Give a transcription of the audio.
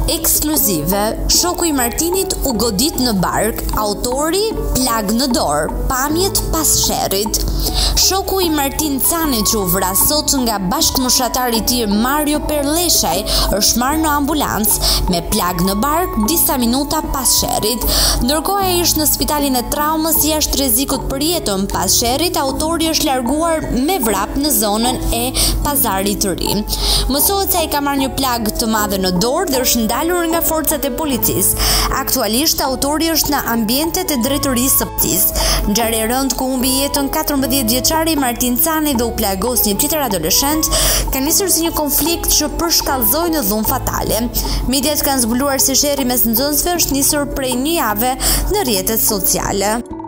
Ekskluzive, shoku i Martinit u godit në bark, autori plag në dorë, pamjet pas sherrit. Shoku i Martin Canit që u vrasot nga bashkëmoshatari i tij Mario Perleshaj është marrë në ambulancë me plag në bark disa minuta pas sherrit. Ndërkohë ai është në spitalin e traumës jashtë rrezikut për jetën. Pas sherrit, autori është larguar me vrap në zonën e Pazarit të Ri. Mësohet se ai ka marrë një plag të madhe në dorë dhe është ndalur nga forcat e policisë. Aktualisht autori është në ambientet e drejtorisë së policisë. Ngjarje e rëndë ku humbi jetën 14 vjeçari Martin Cani dhe u plagos një tjetër adoleshent ka nisur si një konflikt që përshkallëzoi në dhunë fatale. Mediat kanë zbuluar se sherrri mes nxënësve është nisur prej një jave në rrjetet sociale.